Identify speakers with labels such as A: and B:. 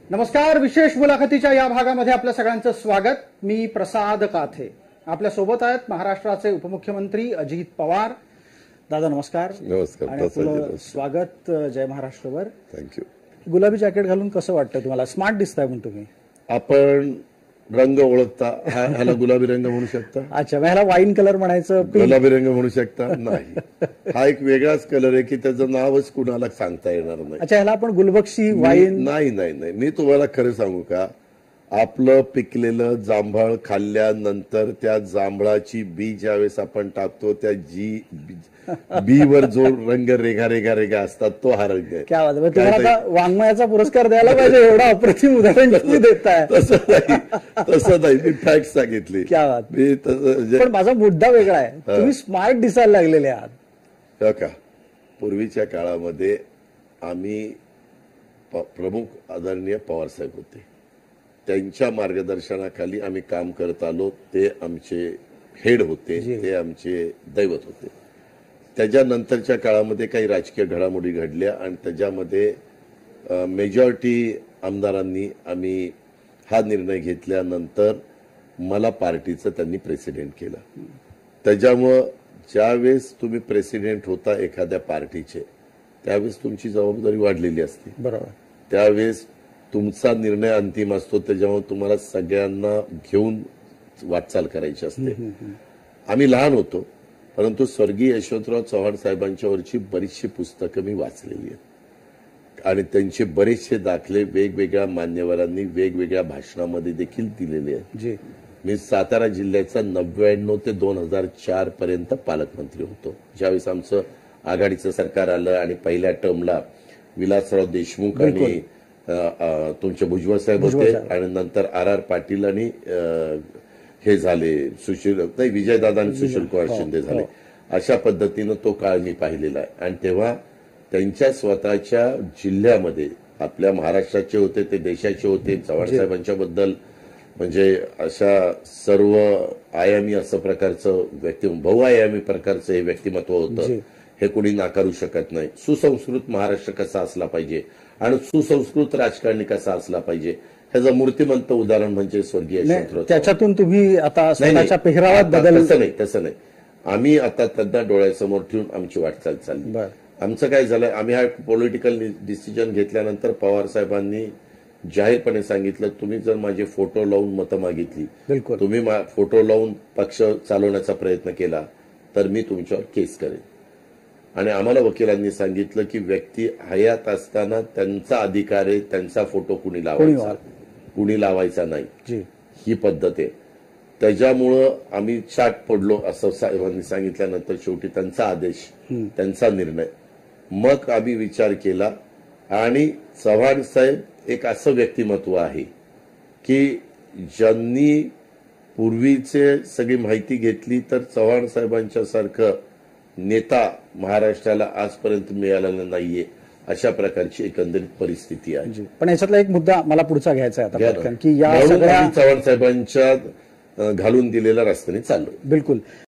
A: नमस्कार. विशेष मुलाखतीच्या या भागामध्ये आपल्या सगळ्यांचं स्वागत. मी प्रसाद काथे. आपल्या सोबत आहेत महाराष्ट्राचे उपमुख्यमंत्री अजित पवार. दादा नमस्कार.
B: नमस्कार.
A: आणि आपलं स्वागत जय महाराष्ट्रवर.
B: थँक्यू.
A: गुलाबी जॅकेट घालून कसं वाटतं तुम्हाला? स्मार्ट दिसताय म्हणून तुम्ही.
B: आपण रंग ओळखता, ह्याला गुलाबी रंग म्हणू शकता?
A: अच्छा, मग ह्याला वाईन कलर म्हणायचं?
B: गुलाबी रंग म्हणू शकता? नाही, हा एक वेगळाच कलर आहे की त्याचं नावच कुणाला सांगता येणार नाही.
A: अच्छा, ह्याला आपण गुलबक्षी वाईन?
B: नाही नाही नाही, मी तुम्हाला खरं सांगू का, आपलं पिकलेलं जांभळ खाल्ल्यानंतर त्या जांभळाची बी ज्यावेळेस आपण टाकतो, त्या बी वर जो रंग रेगा रेगा रेगा असतात तो हा रंग आहे.
A: क्या बात आहे. तुम्हाला आता वाङ्मयाचा पुरस्कार द्यायला पाहिजे, एवढा अप्रतिम उदाहरण तुम्ही देताय.
B: तसं नाही, मी फॅक्ट सांगितली.
A: क्या बात.
B: मी
A: पण माझा मुद्दा वेगळा आहे. तुम्ही स्मार्ट दिसायला लागलेले आहात
B: का? पूर्वीच्या काळामध्ये आम्ही प्रमुख आदरणीय पवारसाहेब होते, त्यांच्या मार्गदर्शनाखाली आम्ही काम करत आलो. ते आमचे हेड होते, ते आमचे दैवत होते. त्याच्यानंतरच्या काळामध्ये काही राजकीय घडामोडी घडल्या आणि त्याच्यामध्ये मेजॉरिटी आमदारांनी आम्ही हा निर्णय घेतल्यानंतर मला पार्टीचं त्यांनी प्रेसिडेंट केलं. त्याच्यामुळं ज्यावेळेस तुम्ही प्रेसिडेंट होता एखाद्या पार्टीचे, त्यावेळेस तुमची जबाबदारी वाढलेली असते.
A: बरोबर.
B: त्यावेळेस तुमचा निर्णय अंतिम असतो, त्याच्यामुळे तुम्हाला सगळ्यांना घेऊन वाटचाल करायची असते. आम्ही लहान होतो, परंतु स्वर्गीय यशवंतराव चव्हाण साहेबांच्यावरची बरीचशी पुस्तकं मी वाचलेली आहेत आणि त्यांचे बरेचसे दाखले वेगवेगळ्या मान्यवरांनी वेगवेगळ्या भाषणामध्ये देखील दिलेले आहेत. मी सातारा जिल्ह्याचा 99 ते 2004 पर्यंत पालकमंत्री होतो. ज्यावेळेस आमचं आघाडीचं सरकार आलं आणि पहिल्या टर्मला विलासराव देशमुख आणि तुमचे भुजबळ साहेब होते आणि नंतर आर पाटील आणि हे झाले विजयदादा आणि सुशील कुमार शिंदे झाले. अशा पद्धतीनं तो काळ मी पाहिलेला आहे. आणि तेव्हा त्यांच्या स्वतःच्या जिल्ह्यामध्ये, आपल्या महाराष्ट्राचे होते ते देशाचे होते, चव्हाण साहेबांच्या बद्दल म्हणजे अशा सर्व आयामी असं प्रकारचं बहुआयामी प्रकारचं हे व्यक्तिमत्व होतं. हे कोणी नाकारू शकत नाही. सुसंस्कृत महाराष्ट्र कसा असला पाहिजे आणि सुसंस्कृत राजकारणी कसा असला पाहिजे ह्याचं मूर्तिमंत उदाहरण म्हणजे स्वर्गीय यशवंतराव.
A: त्याच्यातून तुम्ही आता स्वतःच्या पेहरावात बदल?
B: तसं नाही. आम्ही आता त्यांना डोळ्यासमोर ठेवून आमची वाटचाल चालली. आमचं काय झालं, आम्ही हा पॉलिटिकल डिसिजन घेतल्यानंतर पवार साहेबांनी जाहीरपणे सांगितलं, तुम्ही जर माझे फोटो लावून मतं मागितली, तुम्ही फोटो लावून पक्ष चालवण्याचा प्रयत्न केला तर मी तुमच्यावर केस करेन. आणि आम्हाला वकिलांनी सांगितलं की व्यक्ती हयात असताना त्यांचा अधिकार आहे, त्यांचा फोटो कुणी लावायचा नाही, ही पद्धत आहे. त्याच्यामुळं आम्ही चाट पडलो असं साहेबांनी सांगितल्यानंतर शेवटी त्यांचा आदेश, त्यांचा निर्णय. मग आम्ही विचार केला आणि चव्हाण साहेब एक असं व्यक्तिमत्व आहे की ज्यांनी पूर्वीचे सगळी माहिती घेतली तर चव्हाण साहेबांच्या सारखं नेता महाराष्ट्राला आजपर्यंत मिळालेला नाहीये, अशा प्रकारची एकंदरीत परिस्थिती आहे.
A: पण याच्यातला एक मुद्दा मला पुढचा घ्यायचा आहे आता, की या
B: चव्हाण साहेबांच्या घालून दिलेल्या रस्त्याने चाललो.
A: बिलकुल.